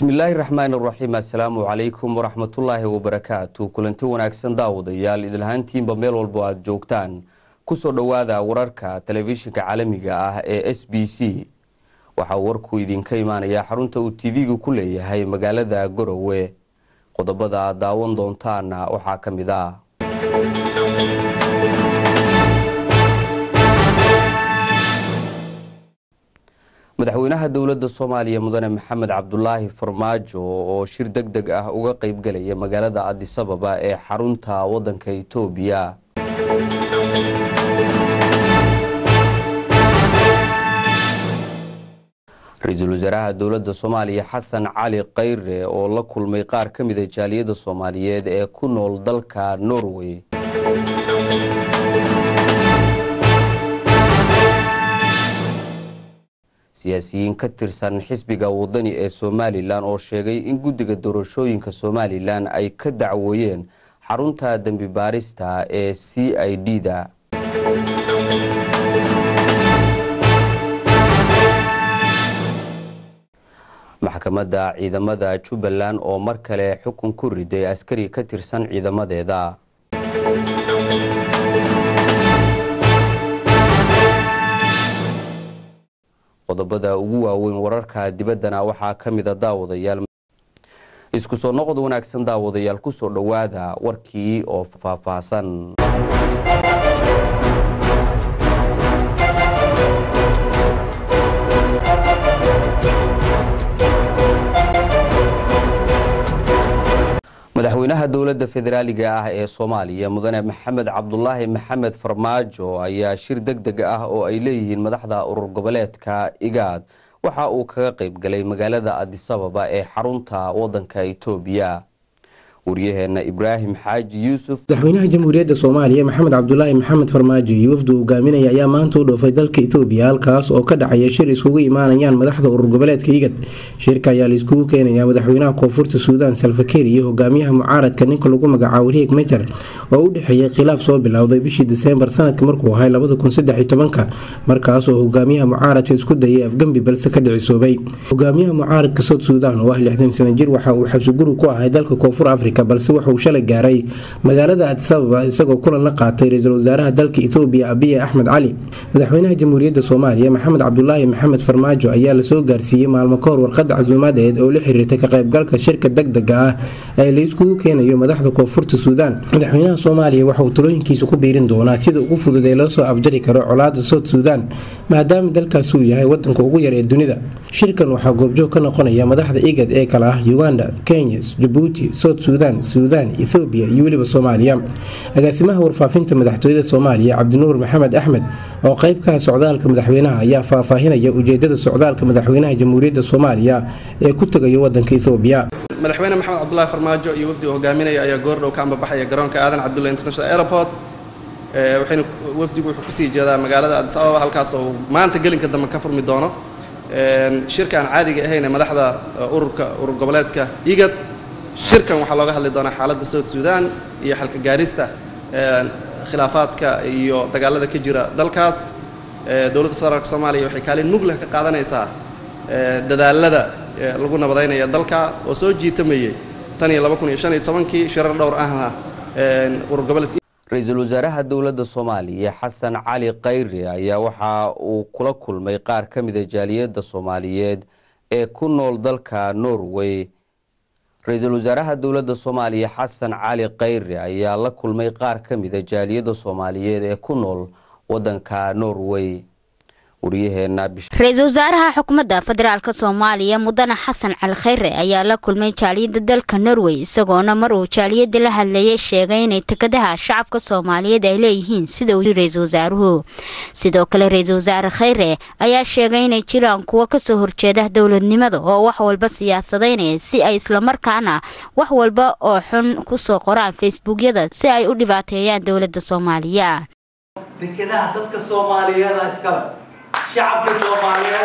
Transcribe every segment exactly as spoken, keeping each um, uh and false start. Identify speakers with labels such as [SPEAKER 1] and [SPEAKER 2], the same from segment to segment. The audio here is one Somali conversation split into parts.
[SPEAKER 1] بسم الله الرحمن الرحيم. السلام عليكم ورحمة الله وبركاته. كلنتي wanaagsan daawadayaal idilhaantiin ba meel walba aad joogtaan ku soo dhawaada wararka telefishinka caalamiga ah ee S B C. waxa warku idinka imaanaya xarunta uu T V-gu ku leeyahay magaalada Garowe. qodobada daawan doontaana waxa kamid ah madaxweynaha dawladda Soomaaliya mudane Maxamed Cabdullaahi Farmaajo oo shir degdeg ah uga qayb galaya magaalada Addis Ababa ee xarunta wadanka Itoobiya. Ra'iisul Wasaaraha dawladda Soomaaliya Xasan Cali Khayre oo la kulmay qaar ka mid ah jaaliyada Soomaaliyeed ee ku nool dalka Norway. siyaasiyiin ka tirsan xisbiga wadani ee Somaliland oo sheegay in guddiga doorashooyinka Somaliland ay ka dacwooyeen xarunta dambi baarista ee C I D-da. maxkamadda ciidamada Jubbaland oo mar kale xukun ku riday askari ka tirsan ciidamadeeda. qodobada ugu waaweyn wararka dibaddana waxaa ka mid ah daawadayaal isku soo noqod wanaagsan daawadayaal ku soo dhawaada warkii oo faahfaahsan. madaxweynaha dawladda federaaliga ah ee Soomaaliya mudane Maxamed Cabdullaahi Maxamed Farmaajo ayaa shir degdeg ah oo ay leeyihiin madaxda urur goboleedka IGAD waxa uu kaga qayb galay magaalada Addis Ababa ee xarunta wadanka Itoobiya. wariyaheena Ibraahim Xaaji Yuusuf.
[SPEAKER 2] madaxweynaha jamhuuriyadda Soomaaliya Maxamed Cabdullaahi Maxamed Farmaajo iyo wafdu hogaaminaya ayaa maanta u dhoofay dalka Itoobiya halkaas oo ka dhacaya shir isugu imaanayaan madaxda urur goboleedka IGAD. shirka ayaa la iskugu keenayaa madaxweynaha koonfurta Suudaan Salva Kiir iyo hogaamiyaha mucaaradka ninka lagu magacaabo Riek Machar oo u dhaxeeyay khilaaf soo bilowday bishii December sanadkii markuu ahaa laba kun saddex iyo toban markaas oo hogaamiyaha mucaaradka isku dayay afgambi balse ka dhicisoobay. hogaamiyaha mucaaradka South Sudan oo ah lixdan sano jir waxa uu xabsi guri ku ahaa dalka koonfur Afrika balse waxa uu shalay gaaray magaalada Addis Ababa isagoo kulan la qaatay ra'iisul wasaaraha dalka Itoobiya Abiy Ahmed Cali. madaxweynaha jamhuuriyadda Soomaaliya Maxamed Cabdullaahi Maxamed Farmaajo ayaa la soo gaarsiiyay maalmo ka hor warqad casuumadeed oo la xiriirtay ka qaybgalka shirka degdega ah ee la iskugu keenayo madaxda koonfurta Suudaan. madaxweynaha Soomaaliya waxa uu talooyinkiisa ku biirin doonaa sida ugu fudud ee loo soo afjari karo colaadda South Sudan maadaama dalkaas uu yahay wadanka ugu yar ee dunida. shirkan waxa goobjoog ka noqonaya madaxda IGAD ee kala ah Uganda, Kenya, Djibouti, South Sudan, Suudaan, Ethiopia iyo waliba Soomaaliya. agaasimaha warfaafinta madaxtooyada Soomaaliya Cabdinuur Maxamed Axmed oo qayb ka ah socdaalka madaxweynaha ayaa faahfaahinaya ujeedada socdaalka madaxweynaha jamhuuriyadda Soomaaliya ee ku tagay wadanka Ethiopia.
[SPEAKER 3] madaxweyne Maxamed Cabdullaahi Farmaajo iyo wafdi hogaaminaya ayaa goordhow ka ambabaxaya garoonka Aadan Cabdulle International Airport. ee waxayna wafdigu wuxuu ku sii jeedaa magaalada Addis Ababa halkaas oo maanta gelinka dambe ka furmi doono shirkan caadiga ahayn ee madaxda ururka urur goboleedka IGAD. shirkan waxaa looga hadli doonaa xaaladda South Sudan iyo xalka gaarista khilaafaadka iyo dagaalada ka jira dalkaas. dawladda federaalka Soomaaliya waxay kaalin mug leh ka qaadanaysaa dadaalada lagu nabadaynayo dalka oo soo jiitamayay tan iyo laba kun iyo shan iyo toban shirar dhowr ahna urur goboleedka.
[SPEAKER 1] ra'iisul wasaaraha dawladda Soomaaliya Xasan Cali Khayre ayaa waxa uu kula kulmay qaar ka mid ah jaaliyada Soomaaliyeed ee ku nool dalka Norway. ra'iisul wasaaraha dawladda Soomaaliya Xasan Cali Khayre ayaa la kulmay qaar ka mid ah jaaliyada Soomaaliyeed ee ku nool wadanka Norway. wariyaheena
[SPEAKER 4] ra'iisul wasaaraha xukuumadda federaalka Soomaaliya mudane Xasan Cali Khayre ayaa la kulmay jaaliyada dalka Norway isagoona mar uu jaaliyada la hadlayay sheegay in takadaha shacabka Soomaaliyeed ay leeyihiin sida uu ra'iisul wasaaruhu. sidoo kale ra'iisul wasaare Khayre ayaa sheegay in jiraan kuwa ka soo horjeeda dawladnimada oo wax walba siyaasadeynaya si ay isla markaana wax walba oo xun ku soo qoraan Facebook-yada si ay u dhibaateeyaan dawladda Soomaaliya.
[SPEAKER 5] takadaha dadka Soomaaliyeed iskala شعب الصوماليين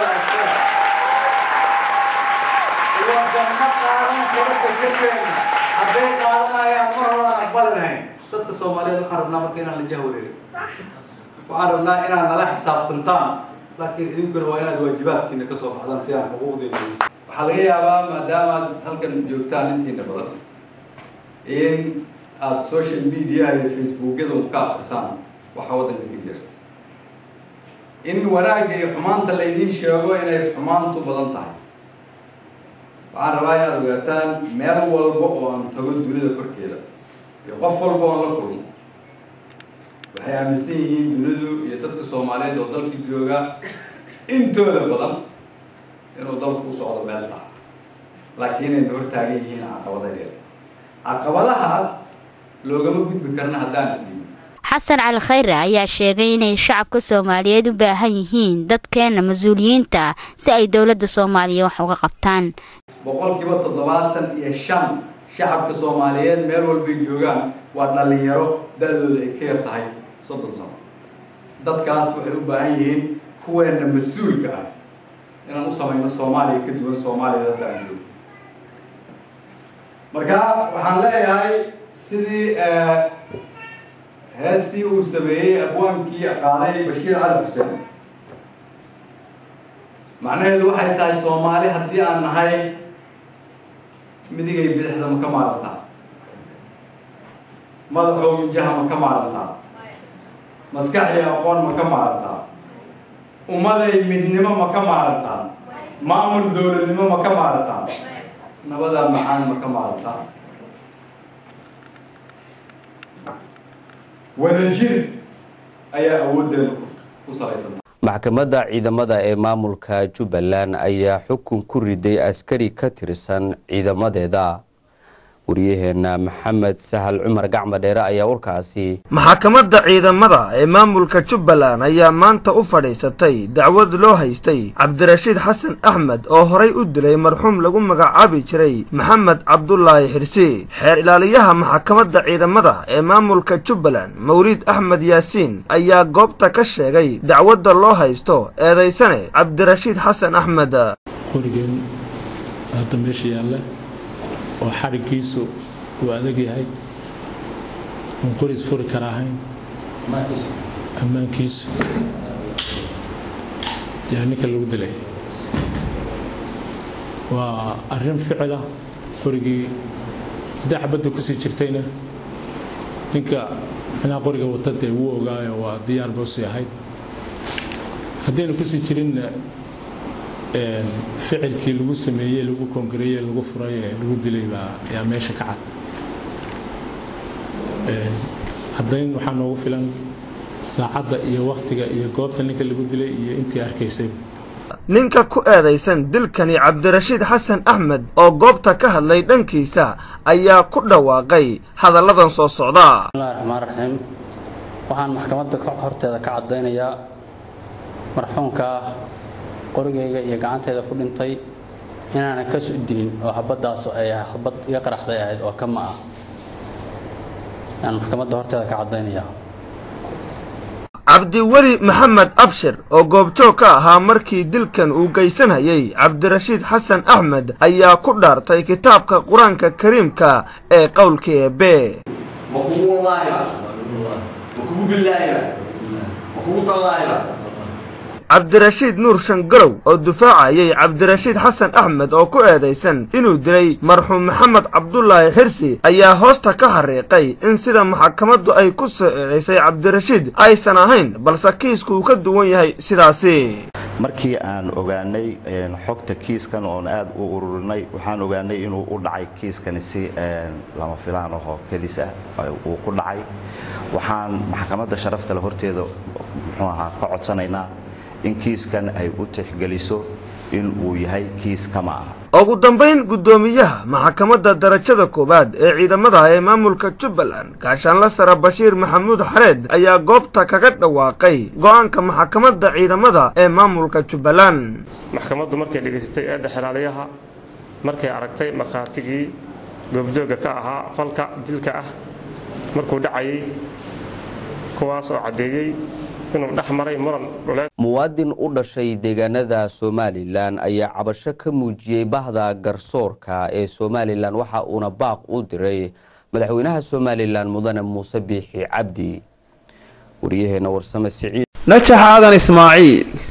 [SPEAKER 5] وكما قالوا كلك كلك حبيت قالنا يا مرة أقبلنا ضد الصوماليين قررنا مركنا للجهوري وعرفنا إن أنا لا حساب تنتان لكن يمكن وين الواجبات كنا كسب هذا سياق حقوق دينية waxaa laga yaabaa maadaama aad halkan joogtaan intiina badan in aada social media iyo facebookyada u ka askrisaan waxa waddanka ka jira in wanaagga iyo xumaanta laydiin sheego inay xumaantu badan tahay. waxaan rabaa inaad ogaataan meel walba oo aan tago dunida korkeeda iyo qof walba oon la kulmo waxay aaminsan yihiin dunidu iyo dadka Soomaaliyeed oo dalka jooga intooda badan inuu dalku u socdo meel sax laakiin ay hor taagan yihiin caqabadaheeda. caqabadahaas loogama gudbi karna haddaan isdhiibin.
[SPEAKER 4] xasan cali khayre ayaa sheegay inay shacabka Soomaaliyeed u baahan yihiin dadkeena mas'uuliyiinta si ay dawladda Soomaaliya wax uga qabtaan.
[SPEAKER 5] boqolkiiba toddobaatan iyo shan shacabka Soomaaliyeed meel walba joogaan waa dhalinyaro da'dooda ay ka yar tahay soddon sano. dadkaas waxay u baahan yihiin kuweena mas'uulka ah inaan u samayno Soomaaliya ka duwan Soomaaliya hadda aan joogno. marka waxaan leeyahay sidii heestii uu sameeyey abwaankii qaaday Bashiir Cali Xuseen macnaheedu waxay tahay Soomaali haddii aan nahay midigay bidixda ma ka maarantaa madaxoo minjaha ma ka maarantaa maskax iyo aqoon ma ka maarantaa ummaday midnimo ma ka maarantaa maamul dowladnimo ma ka maarantaa nabada macaan ma ka maarantaa wadajir ayaa awoodeeda ku salaysan.
[SPEAKER 1] maxkamadda ciidamada ee maamulka Jubbaland ayaa xukun ku riday askari ka tirsan ciidamadeeda. wariyaheena Maxamed Sahal Cumar Gacma Dheere ayaa warkaasi.
[SPEAKER 6] maxkamadda ciidamada ee maamulka Jubbaland ayaa maanta u fadhiisatay dacwad loo haystay Cabdirashiid Xasan Axmed oo horay u dilay marxuum lagu magacaabi jiray Maxamed Cabdullaahi Xirsi. xeer ilaaliyaha maxkamadda ciidamada ee maamulka Jubbaland Mawlid Axmed Yaasiin ayaa goobta ka sheegay dacwadda loo haysto eedeysane Cabdirashiid Xasan Axmed.
[SPEAKER 7] qorigan hadda meesha yaalla oo xarigiisu uu adag yahay oo qoris furi kara ahayn ammaankiisu yaa ninka lagu dilay waa arrin ficil ah. qorigii haddii xabadda kusii jirtayna ninka macnaha qoriga wata dee wuu ogaayo waa diyaar buu sii ahayd haddayna kusii jirinna ficilkii lagu sameeyey lagu koongareeyey lagu furay ee lagu dilay baa yaa meesha ka cad. haddayn waxaa noogu filan saacadda iyo waqtiga iyo goobta ninka lagu dilay iyo intii arkaysay.
[SPEAKER 6] ninka ku eedeysan dilkani Cabdirashiid Xasan Axmed oo goobta ka hadlay dhankiisa ayaa ku dhawaaqay hadalladan soo socda.
[SPEAKER 8] bismillaahi raxmaani raxiim. waxaan maxkamadda horteeda ka cadeynayaa marxuumka qorigayga iyo gacanteeda ku dhintay inaan ka soo dilin oo xabadaas ay xabad iga qaraxday ahayd oo kama ah. aan maxkamadda horteeda ka cadeynayaa.
[SPEAKER 6] Cabdiweli Maxamed Abshir oo goobjoog ka ahaa markii dilkan uu geysanayay Cabdirashiid Xasan Axmed ayaa ku dhaartay kitaabka Quraanka Kariimka ee qowlkii Eebbe. Cabdirashiid Nuur Shangarow oo difaacayay Cabdirashiid Xasan Axmed oo ku eedeysan inuu dilay marxuum Maxamed Cabdullaahi Xirsi ayaa hoosta ka xariiqay in sida maxkamaddu ay ku soo eedeysay Cabdirashiid aysan ahayn balse kiisku uu ka duwan yahay sidaasi.
[SPEAKER 9] markii aan ogaanay xogta kiiskan oo aad u ururinay waxaan ogaanay inuu u dhacay kiiskan si lama filaan ah oo kadis ah uu ku dhacay. waxaan maxkamadda sharafta la horteeda muxuu ahaa ka codsanaynaa in kiiskan ay u tixgeliso in uu yahay kiis kama ah.
[SPEAKER 6] ugu dambeyn gudoomiyaha maxkamadda darajada koobaad ee ciidamada ee maamulka Jubbaland Gaashaanle Sare Bashiir Maxamuud Xareed ayaa goobta kaga dhawaaqay go'aanka maxkamadda ciidamada ee maamulka Jubbaland.
[SPEAKER 10] maxkamaddu markay dhigaysatay eedda xiraaliyaha markay aragtay marqaatigii goobjooga ka ahaa falka dilka ah markuu dhacayay kuwaas oo cadeeyay inuu dhaxmaray muran dhuleed.
[SPEAKER 1] muwaadin u dhashay deegaanada Somaliland ayaa cabasho ka muujiyay bahda garsoorka ee Somaliland waxa uuna baaq u diray madaxweynaha Somaliland Mudane Muuse Biixi Cabdi. wariyaheena warsame Siciid
[SPEAKER 11] najax aadan Ismaaciil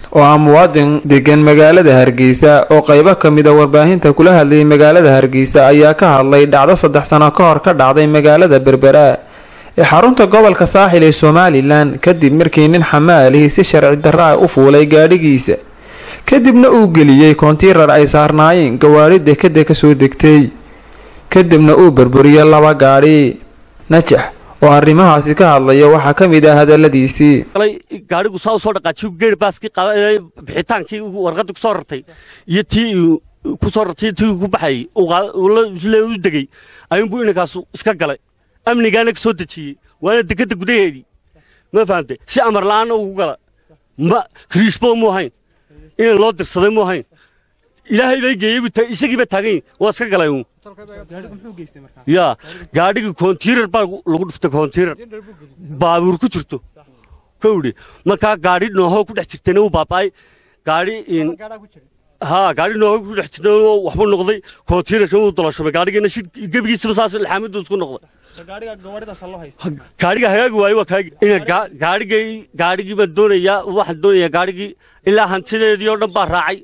[SPEAKER 11] oo ah muwaadin degan magaalada Hargeysa oo qaybo ka mid ah warbaahinta kula hadlay magaalada Hargeysa ayaa ka hadlay dhacdo saddex sano ka hor ka dhacday magaalada Berbera ee xarunta gobolka Saaxil ee Somaliland kadib markii nin xamaalihi si sharci darro ah u fuulay gaadhigiisa kadibna uu geliyay kontiirar ay saarnaayeen gawaari dekada ka soo degtay kadibna uu burburiyay laba gaari najax oo arrimahaasi ka hadlaya waxa ka mid ah hadaladiisii
[SPEAKER 12] gaarigu soo soo dhaqaajiyo geer baaski qaaday bixitaankii warqad ku soo rartay iyo tii ku soo rartay tii ku baxay uu la u degay ayuu buu inkaas iska galay amnigaana ka soo dejiyay waana dekada gudaheedii ma fahamtay si amar la'aan ugu gala ma kriishbo mu hayn in loo dirsaday mu hayn ilaahay bay geeyay isagii ba taagay waa iska galay uu ya gaadhiga kontiirar baa lagu dhuftay kontiirar baabuur ku jirto kowdi marka gaadhi nooho ku dhex jirtayna uu baabay gaadhi in ha gaadhi nooho ku dhex jirtay waxba noqday kontiirarka uu dolashay gaadhigana shid gabigiisa saas ilxaamadu isku noqday gaadhiga gawaaridaas loo haysto gaadhiga hagaag waay waa kaagi in gaadhiga gaadhigi ba doonaya wax doonaya gaadhigi ilaa hantideedii oo dhan baa raacay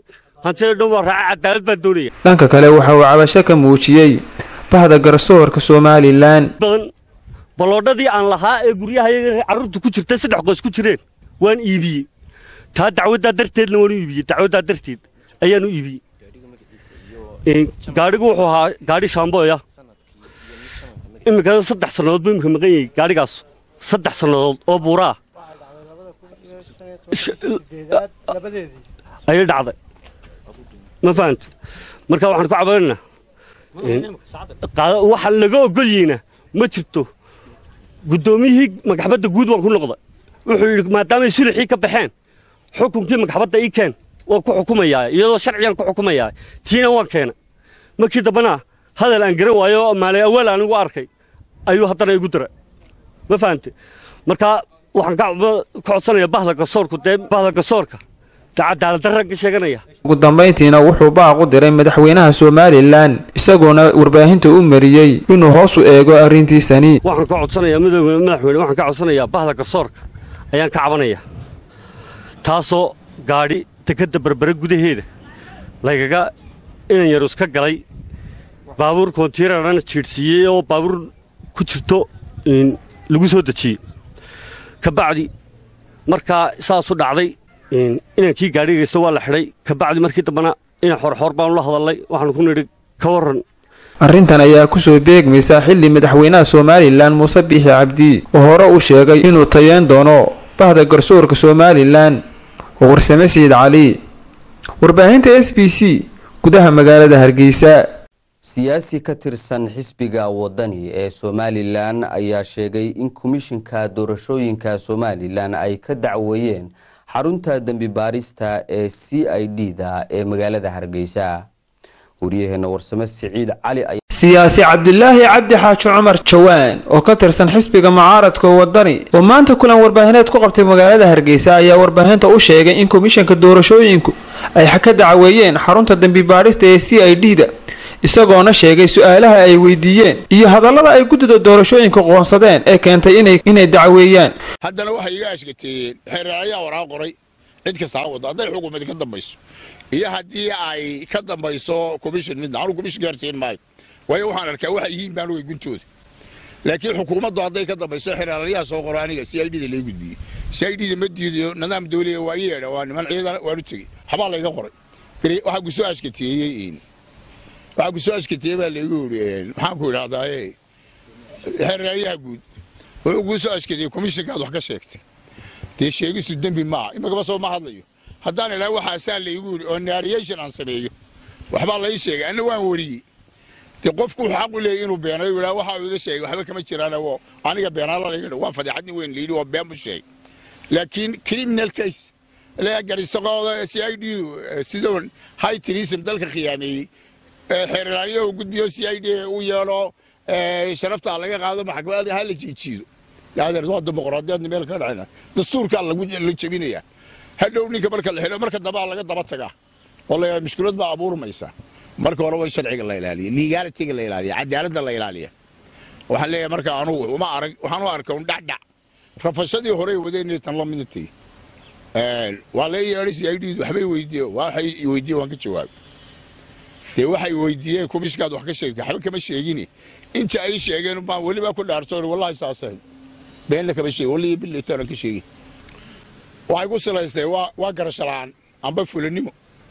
[SPEAKER 11] dhanka kale waxa uu cabasho ka muujiyay bahda garsoorka Somaliland
[SPEAKER 12] baloodadii aan lahaa ee guryaha carruurtu ku jirtay saddex qoys ku jireen waan iibiyay taa dacwada darteedna waan iibiyay dacwada darteed ayaan u iibiyay in gaadhigu wuxuu ahaa gaadhi shaambooya imika saddex sanadood buu imika maqan yahay gaadhigaas saddex sanadood oo buuraa ayay dhacday ma fahanto marka waxaan ku cabaynaa waxa laga ogolyayna ma jirto gudoomiyihii magxabadda guud waan ku noqday wuxuu yiri maadaama sulxii ka baxeen xukunkii magxabadda ii keen waa ku xukumayaa iyadoo sharciyan ku xukumayaa tiina waan keenay markii dambana hadal aan garan waayo maalay awal aan ugu arkay ayuu haddana igu diray ma fahanto marka waxaan ka codsanayaa bahda garsoorku dee bahda garsoorka
[SPEAKER 11] ugu dambeyntiina wuxuu baaq u diray madaxweynaha Somaliland isagoona warbaahinta u mariyay inuu hoos u eego arrintiisani
[SPEAKER 12] waxaan ka codsanayaa madaxweyne waxaan ka codsanayaa bahda garsoorka ayaan ka cabanayaa taasoo gaadhi dekada Berbera gudaheeda lagaga inan yar iska galay baabuur kontiirarana jiirsiiyay oo baabuur ku jirto in lagu soo dejiyay ka bacdi markaa saas u dhacday inankii gaadhigaysta waa la xidhay ka bacdi markii dambana ina xorxor baan la hadalay waxaan ku nidhi ka waran
[SPEAKER 11] arrintan ayaa ku soo beegmaysa xilli madaxweynaha Somaliland Muuse Biixi Cabdi oo hore u sheegay inuu tayeen doono bahda garsoorka Somaliland oo warsame Sayid Cali warbaahinta S B C gudaha magaalada Hargeysa
[SPEAKER 1] siyaasi ka tirsan xisbiga wadani ee Somaliland ayaa sheegay in komishinka doorashooyinka Somaliland ay ka dacweeyeen xarunta dambi baarista ee C I D da ee magaalada Hargeysa wariyaheena warsame Saciid Cali
[SPEAKER 11] siyaasi Cabdullaahi Cabdi Xaaji Cumar Jawaan oo ka tirsan xisbiga mucaaradka wadani oo maanta kulan warbaahineed ku qabtay magaalada Hargeysa ayaa warbaahinta u sheegay in komishanka doorashooyinku ay ka dacweeyeen xarunta dambi baarista ee C I D da isagoona sheegay su'aalaha ay weydiiyeen iyo hadallada ay guddida doorashooyinka qoonsadeen ee keentay inay inay dacweeyaan
[SPEAKER 13] haddana waxa iga ashkateen xeeraraya waraa qoray cid ka soo wada haday xukuumadda ka dambayso iyo hadii ay ka dambayso commission mid aan commission gaarsiin maayo way waxaan arkaa waxa yihiin baan uga guntooda laakiin xukuumaddu haday ka dambayso xeeraraya soo qoray aniga C I D da la gudbiyay C I D da ma diido nidaam dawliga waa yeedha waa niman ciidan waa u tagay haba la iga qoray waxa ku soo ashkateeyay waxa ku soo ashkateeyay baa lagu yiri maxaan ku yiraahdaa ee xeeraraya guud wuxuu ku soo ashkateeyay commission ka wax ka sheegtay de sheegistu dambi ma imaka soo ma hadlayo haddaan ilaa waxa asaal lagu yiri oo narration aan sameeyo waxba la ii sheegay ana waan wariyay de qofku xaq u leeyahay inuu beenayo ilaa waxa uu iga sheegay waxba kama jiraan oo aniga beenaala la yiri waa fadixad weyn leeyahay oo been bu sheegay laakiin criminal case la garisaqada C I D sidoo high treason dalka khiyaameeyay xeeraraya oo gudbiyo C I D uu yeelo sharafta laga qaado maxkamadda hal la jiijiyo yaadar waa dimuqraadiyad meel ka dhacayna dastuurka lagu la jabinaya hadhow ninka marka la helo marka daba laga daba tagaa wallahi mushkilad baa abuurmaysa marka hore way sharciga la ilaaliyo nigaartiga la ilaaliyo cadaaladda la ilaaliyo waxa leeyahay marka aanu uma arag waxaan u arkaa un dhacdhac rafashadii hore wadeen tan la midtay waa la yeedhay si ay dhid waxbay weydiiyeen waxay weydiiyeen waan ka jawaab dee waxay weydiiyeen komishigaad wax ka sheegtay waxba kama sheegin inta ay sheegeen baan waliba ku dhaartoon wallahi saasay been la kama sheegin waliba bil taan ka sheegin waxay ku salaystay waa waa garashalaan amba fulanimo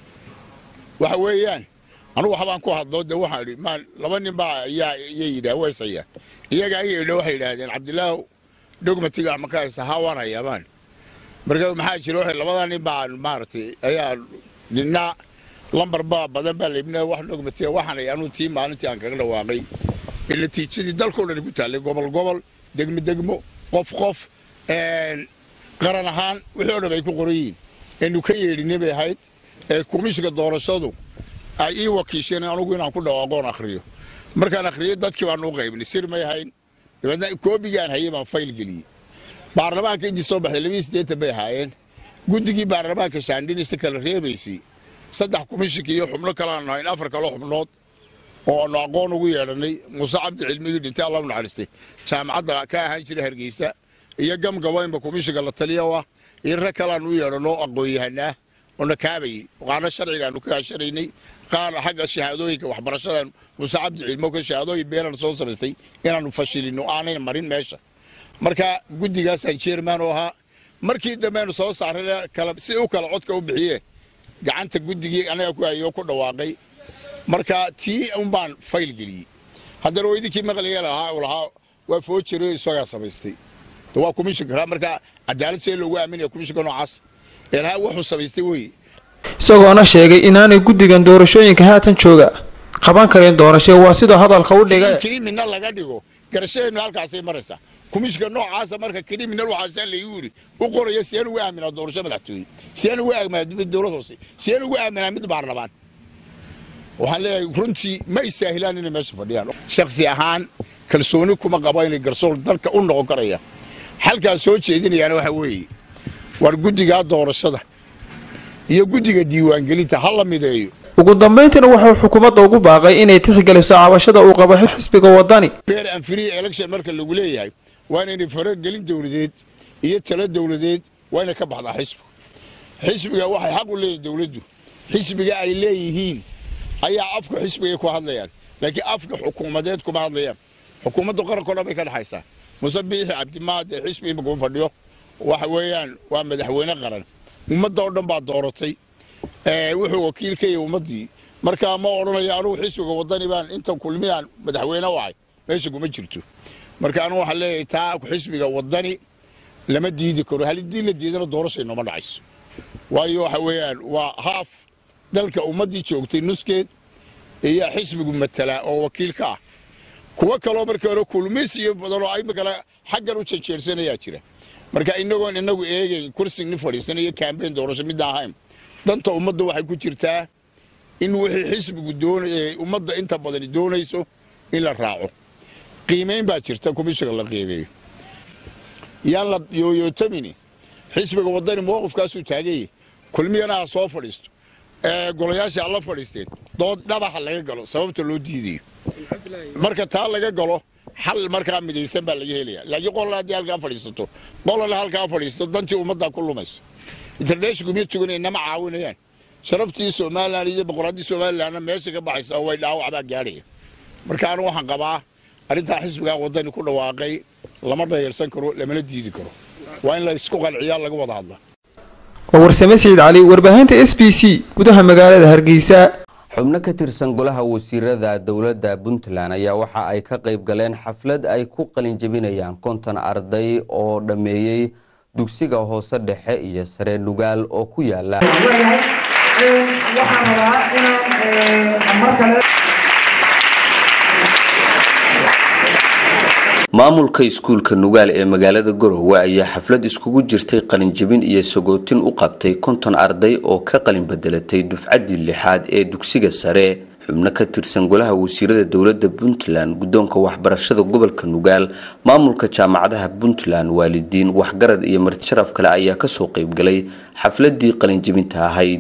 [SPEAKER 13] waxa weeyaan anu waxbaan ku hadlo dee waxa ma laba nin baa ayaa yidhaa weesaya iyaga ay yidhaa waxay yidhaahdeen Cabdillah dogmatiga ma ka sahawanaya baan marka maxaa jiro waxa labada nin baa maartay ayaa ninna lambar baa badan baa leebnaa wax dogmatiga waxaan aanu tii maalintii aan kaga dhawaaqay in natiijadii dalkoo dhan ku taalay gobol gobol degmo degmo qof qof een qaran ahaan wixii oo dhan ay ku qorayeen inuu ka yeedhinay bay ahayd ee komishiga doorashadu ay ii wakiisheen anigu inaan ku dhawaaqoon akhriyo markaan akhriyo dadkii baan u qaybnay sir ma yahayn dabadna koobigaan hayay baan fayl geliyay baarlamaanka intii soo baxay laba iyo siddeetan bay ahaayeen guddigii baarlamaanka shaandhinista kala reebaysay saddex komishiga iyo xubno kale aan ahayn afar kale xubnood oo aan aqoon ugu yeedhanay Muuse Cabdi Cilmigi dhintay Allah u naxariistay jaamacadda ka ahaan jiray Hargeysa iyo gamgabaynba komishiga la taliyo waa in rakalaan u yeedhano aqoon-yahanaa oo nakaabay qaana sharciga aanu ka sharaynay qaar xagga shahaadooyinka waxbarashada Muuse Cabdi Cilmo ka shahaadooyin beenan soo samaystay inaanu fashilino aanay marin meesha marka guddigaas aan chairman oo ahaa markii dambeenu soo saaray kala si uu kala codka u bixiyay gacanta guddigii anaga ku hayo ku dhawaaqay marka tii un baan fayl geliyay haddana weydikii maqliga lahaa lahaa waa foojiro isaga samaystay waa komishiga marka cadaalad si loogu aaminayo komishiga noocaas ee wuxuu samaystay way
[SPEAKER 11] isagoona sheegay inaanay guddigan doorashooyinka haatan jooga qaban kareen doorasho waa sida hadalka u dhigay
[SPEAKER 13] criminal laga dhigo garashaynu halkaas ay maraysa komishiga noocaas marka criminal waxa la yiri u qorayo si uu aamino doorasho madaxtooy si uu aamino dowladda hoose si uu aamino mid baarlamaan waxaan leeyahay runtii ma isaahilaan inay meesha fadhiyaan shakhsi ahaan kalsooni kuma qabo inay garsoor dalka u noqon karaya halkaas soo jeedinayaan waxa weeye war guddiga doorashada iyo guddiga diiwaangelinta hal la mideeyo
[SPEAKER 11] ugu dambeyntina wuxuu xukuumadda ugu baaqay inay tixgeliso cabashada uu qabo xisbiga wadani
[SPEAKER 13] fair and free election marka lagu leeyahay waa inay faragelin dawladeed iyo talo dawladeed waa inay ka baxdaa xisbiga xisbiga waxay xaq u leeyahay dawladdu xisbiga ay leeyihiin ayaa afka xisbiga ku hadlayaan laakiin afka xukuumadeed kuma hadlayaan xukuumadda qaranka dhan bay ka dhaxaysaa Musabbix Cabdimaad xisbiga ma fadhiyo waxa weeyaan waa madaxweyne qaran ummadda oo dhan baa dooratay ee wuxuu wakiil ka yahay ummadii marka ma oranayo anigu xisbiga wadani baan inta kulmiyaan madaxweyne waay meesha kuma jirto marka anigu waxa leeyahay taa xisbiga wadani lama diidi karo halidii la diidana doorashay nooma dhacayso waayo waxa weeyaan waa haaf dalka ummadii joogtay nuskeed iyo xisbigu matala oo wakiil ka ah kuwa kale markii hore kulmisiyo badan oo ay kala xaggan u jeersanaya jira marka inagoon inagu eegay kursi ni fadhiisanayo campaign doorasho mid ahayn danta ummadda waxay ku jirtaa in wixii xisbigu doonay ummadda inta badan doonayso in la raaco qiimeyn baa jirta komishiga la qiimeeyo yaan la yooyo tamini xisbiga wadani mowqifkaas uu taagay kulmiyana soo fadhiisto ee golayaasha la fadhiisteen dood dhabaha laga galo sababta loo diiday marka taa laga galo hal marka midaysan baa laga helayaa laakiin qolada halka fadhiisto qolada halka fadhiisto dantii ummadda ku lumayso international community inama caawinayaan sharaftii Soomaaliland iyo boqoradii Soomaaliland meesha ka baxaysa way dhaawac baa gaaray marka anu waxaan qabaa arinta xisbiga wadani ku dhawaaqay lama dayarsan karo lama diidi karo waa in la isku qalciyaa laga wada hadlaa
[SPEAKER 11] warsame Said Ali warbaahinta S B C gudaha magaalada Hargeysa
[SPEAKER 1] xubno ka tirsan golaha wasiirada dawladda Puntland ayaa waxa ay ka qayb galeen xaflad ay ku qalin jabinayaan konton arday oo dhameeyay dugsiga hoose dhexe iyo sare nugaal oo ku yaala maamulka iskuulka nugaal ee magaalada Garowe ayaa xaflad iskugu jirtay qalin jabin iyo sagootin u qabtay konton arday oo ka qalin bedelatay dufcadii lixaad ee dugsiga sare xubno ka tirsan golaha wasiirada dawladda Puntland gudoonka waxbarashada gobolka nugaal maamulka jaamacadaha Puntland waalidiin waxgarad iyo marti sharaf kale ayaa ka soo qayb galay xafladii qalin jabinta ahayd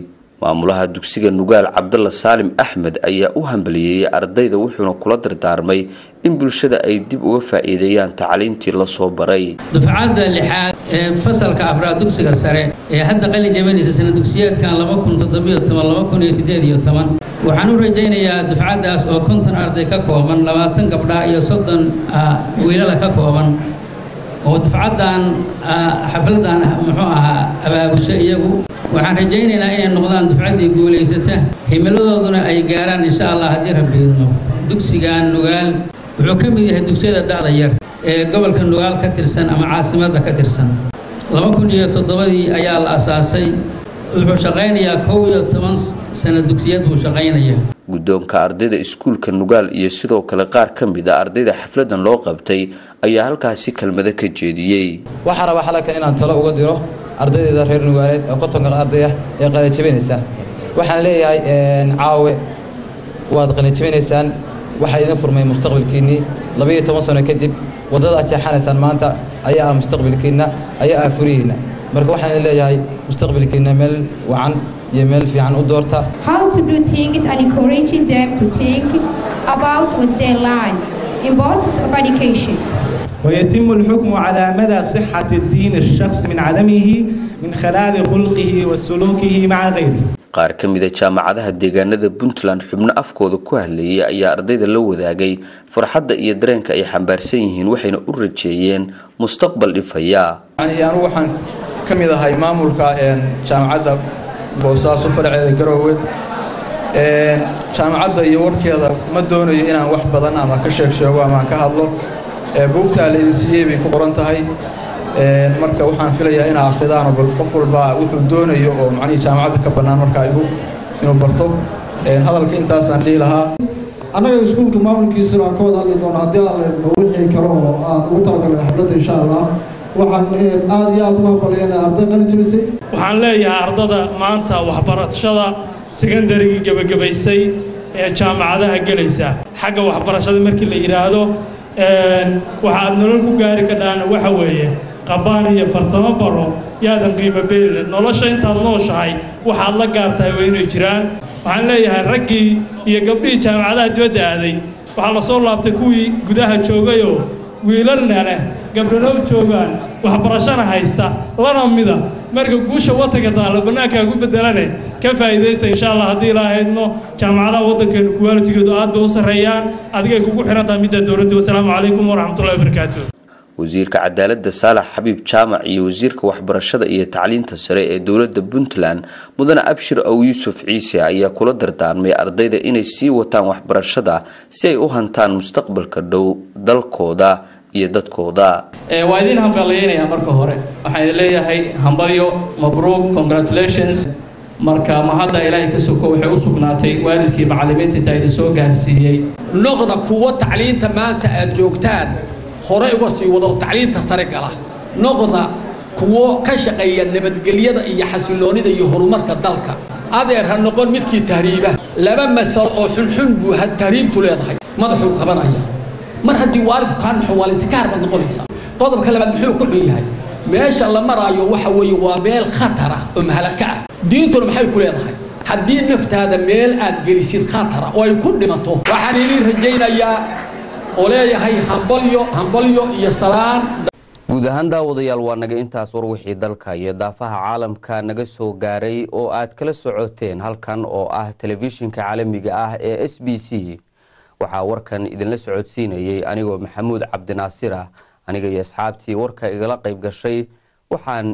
[SPEAKER 1] maamulaha dugsiga Nugaal Cabdulla Saalim Axmed ayaa u hambaliyay ardayda wuxuuna kula dardaarmay in bulshada ay dib uga faa'iideeyaan tacliintii la soo baray.
[SPEAKER 14] dufcadda lixaad ee fasalka afraad dugsiga sare ee hadda qalin jabinaysa sanad dugsiyeedkan laba kun toddoba iyo toban laba kun siddeed iyo toban waxaan u rajaynayaa dufcaddaas oo konton arday ka kooban labaatan gabdha iyo soddon wiilal ka kooban oo dufcaddan xafladan muxuu ahaa abaabusha iyagu waxaan rajaynaynaa inay noqdaan dufcaddii guulaysata himiladooduna ay gaaraan insha Allah haddii rabbi idmo. dugsigan Nugaal wuxuu ka mid yahay dugsiyada da'da yar ee gobolka Nugaal ka tirsan ama caasimadda ka tirsan. laba kun iyo toddoba ayaa la asaasay wuxuu shaqaynayaa kow iyo toban sanad dugsiyad buu shaqaynayaa.
[SPEAKER 1] guddoonka ardayda iskuulka Nugaal iyo sidoo kale qaar ka mid ah ardayda xafladan loo qabtay ayaa halkaasi kelmado ka jeediyay.
[SPEAKER 15] waxaan rabaa halkan inaan talo uga diro ardayda reer Nugaaleed oo kontonka arday ah ee qalin jabinaysa. waxaan leeyahay caawe waad qalin jabinaysaan waxa idin furmay mustaqbalkiinii laba iyo toban sano kadib wadada aad jeexanaysaan maanta ayaa ah mustaqbalkiina ayaa ah furiina. marka waxaan leeyahay mustaqbalkiina meel wacan iyo meel fiican u doorta.
[SPEAKER 16] How to do things and encouraging them to think about what they learn. Importance of education.
[SPEAKER 17] ويتم الحكم على مدى صحة الدين الشخص من عدمه من خلال خلقه وسلوكه مع غيره.
[SPEAKER 1] qaar ka mid ah jaamacadaha deegaanada Puntland xubno afkooda ku hadlayay ayaa ardayda la wadaagay farxadda iyo dareenka ay xambaarsan yihiin waxayna u rajeeyeen mustaqbal ifaya.
[SPEAKER 15] ani anu waxaan ka mid ahay maamulka jaamacadda Boosaaso farceeda Garowe ee jaamacadda iyo warkeeda ma doonayo inaan wax badan ama ka sheeg sheego ama ka hadlo ee buugta la siiyay bay ku qoran tahay ee marka waxaan filayaa in akhridaan oo qof walba wuxuu doonayo oo macni jaamacadda ka banaan marka ay inuu barto ee hadalka intaas aan dhigi lahaa.
[SPEAKER 18] anaga iskuulka maamulkiisa aan ka wada hadli doono haddii aan wixii kale oo aan ugu talagalay xafladda insha Allah waxaan aad iyo aad ugu hambalyeynaa arday qalin jabisay.
[SPEAKER 19] waxaan leeyahay ardada maanta waxbarashada secondaryga gabagabaysay ee jaamacadaha galaysa xagga waxbarashada markii la yiraahdo een waxa aad nolol ku gaari karaan waxa weeye qabaan iyo farsamo baro yaadan qiimo beel nolosha intaad nooshahay waxaad la gaartahay waa inay jiraan. waxaan leeyahay raggii iyo gabdhihii jaamacadaha dibadda aaday waxaa la soo laabtay kuwii gudaha joogayoo wiilalna leh gabdhano joogaan waxbarashana haysta lana mida marka guusha wadanka taalo banaanka ku bedelane ka faa'iideysta insha Allah hadii ilaahaydno jaamacadaha wadankeenu quality-goodu aad u sareeyaan adigay kugu xirantahay midda dawladda. Wassalaamu calaykum waraxmatullaahi wabarakaatuh.
[SPEAKER 1] wasiirka cadaaladda Saalax Xabiib Jaamac iyo wasiirka waxbarashada iyo tacliinta sare ee dawladda Puntland mudane Abshir Aw Yuusuf Ciise ayaa kula dardaarmay ardayda inay sii wataan waxbarashada si ay u hantaan mustaqbalka dhow dalkooda iyo dadkooda.
[SPEAKER 20] ee waa idin hambalyeynaya marka hore waxaan leeyahay hambalyo mabruuk congratulations marka ma hadda ilaahay ka soo waxay u sugnaatay waalidkii macallimiinta taayda soo gaarsiiyay
[SPEAKER 21] noqda kuwa tacliinta maanta aad joogtaan hore uga sii wado tacliinta sare gala noqda kuwa ka shaqeeya nabadgelyada iyo xasiloonida iyo horumarka dalka adeer ha noqon midkii tahriiba laba masal oo xunxun buu tahriibtu leedahay madaxu qabanaya mar haddii waalidku kaan xawaalinta ka harba noqonaysa qodobka labaad muxuu ku xun yahay meesha la marayo waxa weeye waa meel khatar ah oo mahalaka ah diintuna maxay ku leedahay haddii naftaada meel aad gelisid khatar oo ay ku dhimato waxaan idin rajaynayaa oo leeyahay hambalyo hambalyo iyo salaan.
[SPEAKER 1] guud ahaan daawadayaal waa naga intaas war wixii dalka iyo daafaha caalamka naga soo gaaray oo aad kala socoteen halkan oo ah telefishinka caalamiga ah ee S B C. waxaa warkan idinla socodsiinayay anigoo Maxamuud Cabdinaasir ah aniga iyo asxaabtii warka igala qayb gashay waxaan